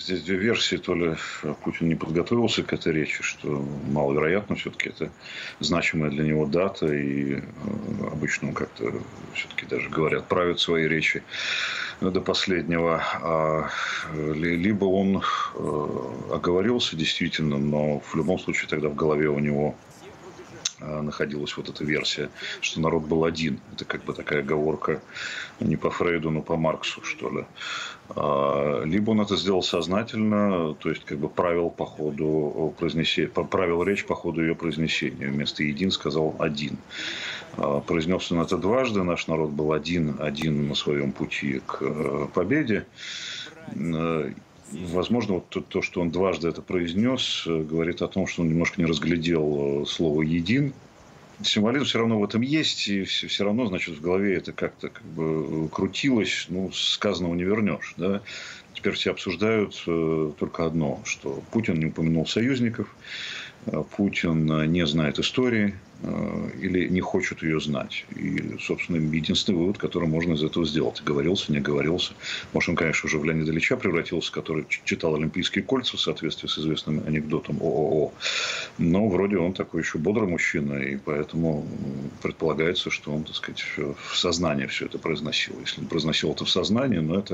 Здесь две версии. То ли Путин не подготовился к этой речи, что маловероятно, все-таки это значимая для него дата, и обычно он как-то все-таки даже говорят, правит свои речи до последнего. Либо он оговорился действительно, но в любом случае тогда в голове у него находилась вот эта версия, что народ был один. Это как бы такая оговорка не по Фрейду, но по Марксу, что ли. Либо он это сделал сознательно, то есть как бы правил по ходу произнесения, правил речь по ходу ее произнесения. Вместо «един» сказал «один». Произнес он это дважды. Наш народ был один на своем пути к победе. Возможно, вот то, что он дважды это произнес, говорит о том, что он немножко не разглядел слово «един». Символизм все равно в этом есть, и все равно, значит, в голове это как-то как бы крутилось, сказанного не вернешь. Да? Теперь все обсуждают только одно, что Путин не упомянул союзников, Путин не знает истории или не хочет ее знать. И, собственно, единственный вывод, который можно из этого сделать. Говорился, не говорился. Может, он, конечно, уже в Леонида Ильича превратился, который читал «Олимпийские кольца» в соответствии с известным анекдотом ООО. Но вроде он такой еще бодрый мужчина, и поэтому предполагается, что он, так сказать, в сознании все это произносил. Если он произносил это в сознании, но это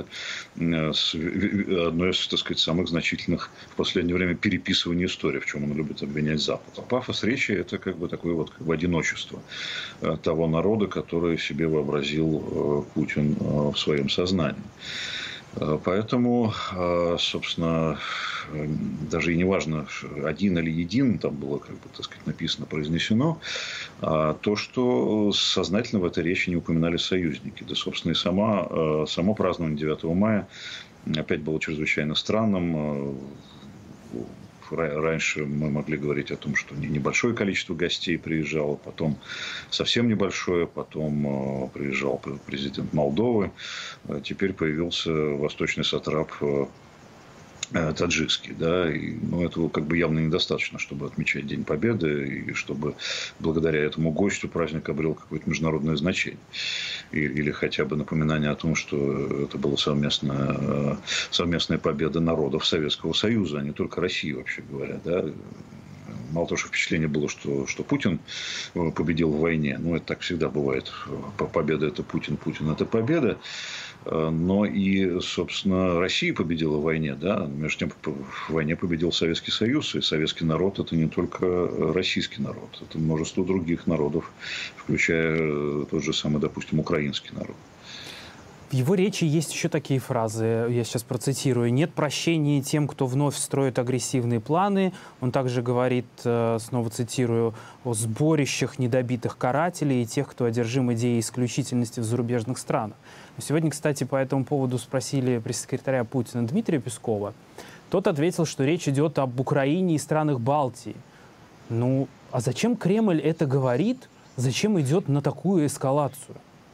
одно из, так сказать, самых значительных в последнее время переписываний истории, в чем он любит обвинять Запад. А пафос речи – это как бы такой вот в одиночество того народа, который себе вообразил Путин в своем сознании. Поэтому, собственно, даже и не важно, один или един, там было, как бы, так сказать, написано, произнесено, то, что сознательно в этой речи не упоминали союзники. Да, собственно, и само празднование 9 мая опять было чрезвычайно странным. Раньше мы могли говорить о том, что небольшое количество гостей приезжало, потом совсем небольшое, потом приезжал президент Молдовы, теперь появился восточный сатрап таджикский, да, и, этого как бы явно недостаточно, чтобы отмечать День Победы, и чтобы благодаря этому гостю праздник обрел какое-то международное значение. Или хотя бы напоминание о том, что это была совместная победа народов Советского Союза, а не только России, вообще говоря, да. Мало того, что впечатление было, что Путин победил в войне, это так всегда бывает, победа – это Путин, Путин – это победа, но и, собственно, Россия победила в войне, да, между тем в войне победил Советский Союз, и советский народ – это не только российский народ, это множество других народов, включая тот же самый, допустим, украинский народ. В его речи есть еще такие фразы, я сейчас процитирую. «Нет прощения тем, кто вновь строит агрессивные планы». Он также говорит, снова цитирую, о сборищах недобитых карателей и тех, кто одержим идеей исключительности в зарубежных странах. Сегодня, кстати, по этому поводу спросили пресс-секретаря Путина Дмитрия Пескова. Тот ответил, что речь идет об Украине и странах Балтии. А зачем Кремль это говорит? Зачем идет на такую эскалацию?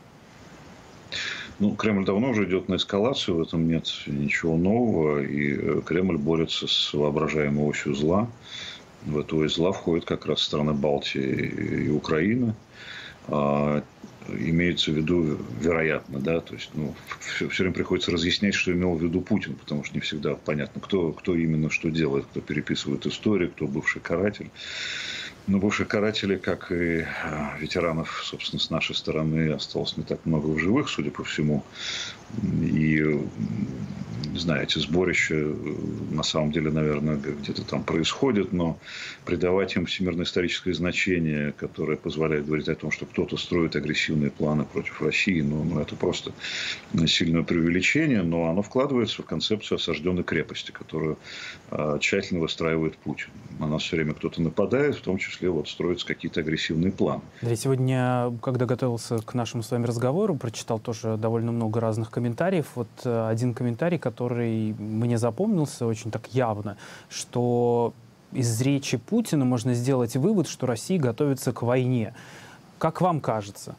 Кремль давно уже идет на эскалацию, в этом нет ничего нового, и Кремль борется с воображаемой осью зла. В эту ось зла входят как раз страны Балтии и Украина. Имеется в виду, вероятно, да, то есть, все время приходится разъяснять, что имел в виду Путин, потому что не всегда понятно, кто именно что делает, кто переписывает историю, кто бывший каратель. Но бывших карателей, как и ветеранов, собственно, с нашей стороны, осталось не так много в живых, судя по всему. И, не знаю, эти сборища на самом деле, наверное, где-то там происходят, но придавать им всемирно-историческое значение, которое позволяет говорить о том, что кто-то строит агрессивные планы против России, это просто сильное преувеличение, но оно вкладывается в концепцию осажденной крепости, которую тщательно выстраивает Путин. На нас все время кто-то нападает, в том числе строятся какие-то агрессивные планы. Я сегодня, когда готовился к нашему с вами разговору, прочитал тоже довольно много разных комментариев. Один комментарий, который мне запомнился очень так явно, что из речи Путина можно сделать вывод, что Россия готовится к войне. Как вам кажется?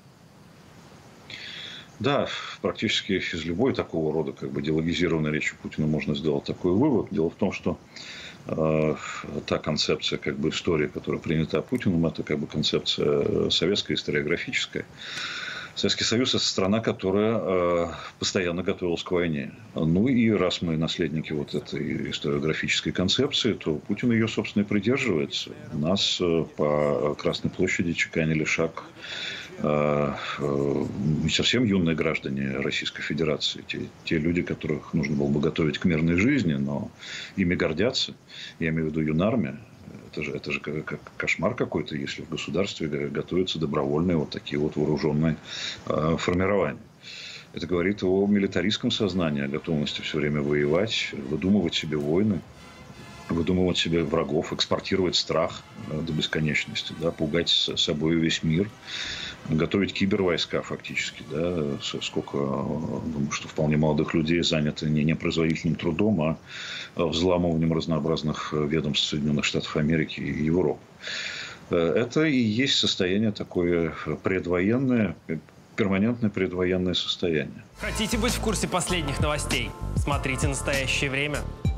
Да, практически из любой такого рода диалогизированной речи Путина можно сделать такой вывод. Дело в том, что та концепция истории, которая принята Путиным, это концепция советская, историографическая. Советский Союз – это страна, которая постоянно готовилась к войне. Ну и раз мы наследники вот этой историографической концепции, то Путин ее, собственно, и придерживается. У нас по Красной площади чеканили шаг не совсем юные граждане Российской Федерации. Те люди, которых нужно было бы готовить к мирной жизни, но ими гордятся. Я имею в виду юнармия. Это же как кошмар какой-то, если в государстве готовятся добровольные вот такие вот вооруженные формирования. Это говорит о милитаристском сознании, о готовности все время воевать, выдумывать себе войны, выдумывать себе врагов, экспортировать страх до бесконечности, да, пугать собой весь мир, готовить кибервойска фактически. Да, сколько, думаю, что вполне молодых людей заняты не непроизводительным трудом, а взламыванием разнообразных ведомств Соединенных Штатов Америки и Европы. Это и есть состояние такое предвоенное, перманентное предвоенное состояние. Хотите быть в курсе последних новостей? Смотрите «Настоящее время».